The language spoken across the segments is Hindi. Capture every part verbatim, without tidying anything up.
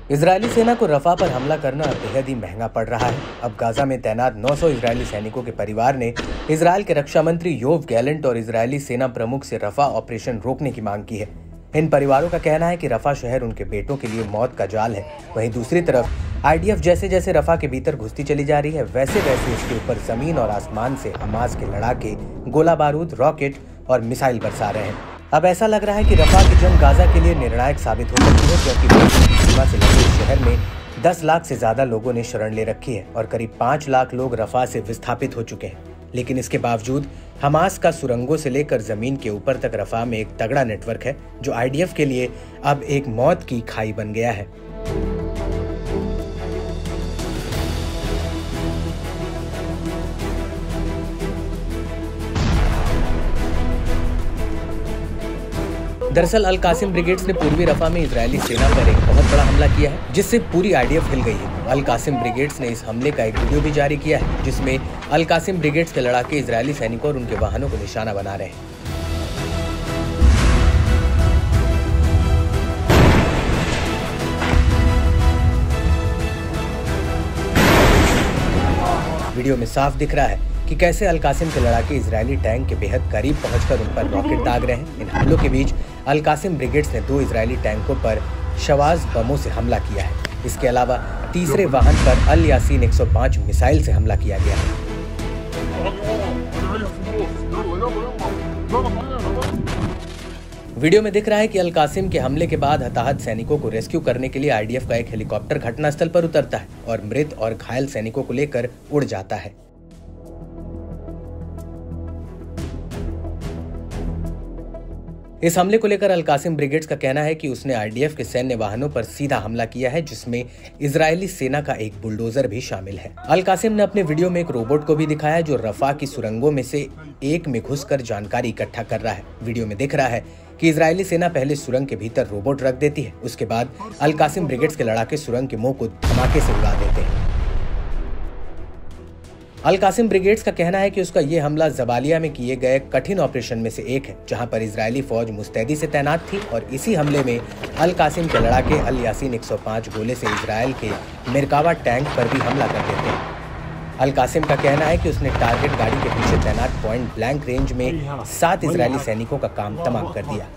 इजरायली सेना को रफा पर हमला करना बेहद ही महंगा पड़ रहा है। अब गाजा में तैनात नौ सौ इजरायली सैनिकों के परिवार ने इजरायल के रक्षा मंत्री योव गैलेंट और इजरायली सेना प्रमुख से रफा ऑपरेशन रोकने की मांग की है। इन परिवारों का कहना है कि रफा शहर उनके बेटों के लिए मौत का जाल है। वहीं दूसरी तरफ आईडीएफ जैसे जैसे रफा के भीतर घुसती चली जा रही है, वैसे वैसे इसके ऊपर जमीन और आसमान से हमास के लड़ाके गोला बारूद, रॉकेट और मिसाइल बरसा रहे हैं। अब ऐसा लग रहा है कि रफा की जंग गाजा के लिए निर्णायक साबित हो सकती है, क्योंकि सीमा से लगे शहर में दस लाख से ज्यादा लोगों ने शरण ले रखी है और करीब पाँच लाख लोग रफा से विस्थापित हो चुके हैं। लेकिन इसके बावजूद हमास का सुरंगों से लेकर जमीन के ऊपर तक रफा में एक तगड़ा नेटवर्क है, जो आईडीएफ के लिए अब एक मौत की खाई बन गया है। दरअसल अल कासिम ब्रिगेड्स ने पूर्वी रफा में इजरायली सेना पर एक बहुत बड़ा हमला किया है, जिससे पूरी आईडीएफ हिल गई है। अल कासिम ब्रिगेड्स ने इस हमले का एक वीडियो भी जारी किया है, जिसमें अल कासिम ब्रिगेड्स के लड़ाके इजरायली सैनिकों और उनके वाहनों को निशाना बना रहे हैं। वीडियो में साफ दिख रहा है कि कैसे अल कासिम के लड़ाके इजरायली टैंक के बेहद करीब पहुंचकर उन पर रॉकेट दाग रहे हैं। इन हमलों के बीच अल कासिम ब्रिगेड्स ने दो इजरायली टैंकों पर शवाज बमों से हमला किया है। इसके अलावा तीसरे वाहन पर अल यासीन एक सौ पाँच मिसाइल से हमला किया गया है। वीडियो में दिख रहा है कि अल कासिम के हमले के बाद हताहत सैनिकों को रेस्क्यू करने के लिए आईडीएफ का एक हेलीकॉप्टर घटनास्थल पर उतरता है और मृत और घायल सैनिकों को लेकर उड़ जाता है। इस हमले को लेकर अल कासिम ब्रिगेड्स का कहना है कि उसने आईडीएफ के सैन्य वाहनों पर सीधा हमला किया है, जिसमें इजरायली सेना का एक बुलडोजर भी शामिल है। अल कासिम ने अपने वीडियो में एक रोबोट को भी दिखाया, जो रफा की सुरंगों में से एक में घुसकर जानकारी इकट्ठा कर रहा है। वीडियो में दिख रहा है कि इजरायली सेना पहले सुरंग के भीतर रोबोट रख देती है, उसके बाद अल कासिम ब्रिगेड्स के लड़ाके सुरंग के मुंह को धमाके से उड़ा देते हैं। अल कासिम ब्रिगेड्स का कहना है कि उसका ये हमला जबालिया में किए गए कठिन ऑपरेशन में से एक है, जहां पर इजरायली फौज मुस्तैदी से तैनात थी और इसी हमले में अल कासिम के लड़ाके अल यासीन एक सौ पाँच गोले से इजरायल के मिरकावा टैंक पर भी हमला कर देते हैं। अल कासिम का कहना है कि उसने टारगेट गाड़ी के पीछे तैनात पॉइंट ब्लैंक रेंज में सात इजरायली सैनिकों का काम तमाम कर दिया।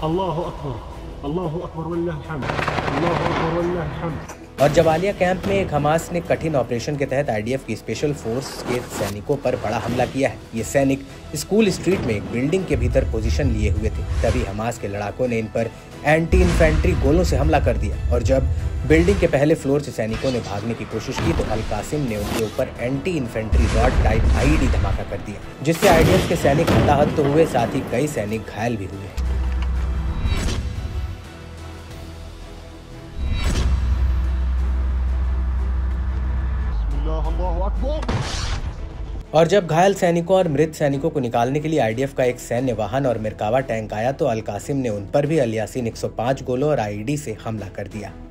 और जबालिया कैंप में एक हमास ने कठिन ऑपरेशन के तहत आईडीएफ की स्पेशल फोर्स के सैनिकों पर बड़ा हमला किया है। ये सैनिक स्कूल स्ट्रीट में एक बिल्डिंग के भीतर पोजीशन लिए हुए थे। तभी हमास के लड़ाकों ने इन पर एंटी इन्फेंट्री गोलों से हमला कर दिया और जब बिल्डिंग के पहले फ्लोर से सैनिकों ने भागने की कोशिश की तो अल कासिम ने उनके ऊपर anti infantry rod type IED धमाका कर दिया, जिससे आईडीएफ के सैनिक हताहत तो हुए, साथ ही कई सैनिक घायल भी हुए। और जब घायल सैनिकों और मृत सैनिकों को निकालने के लिए आईडीएफ का एक सैन्य वाहन और मिरकावा टैंक आया तो अल कासिम ने उन पर भी अल यासीन एक सौ पाँच गोलों और आईईडी से हमला कर दिया।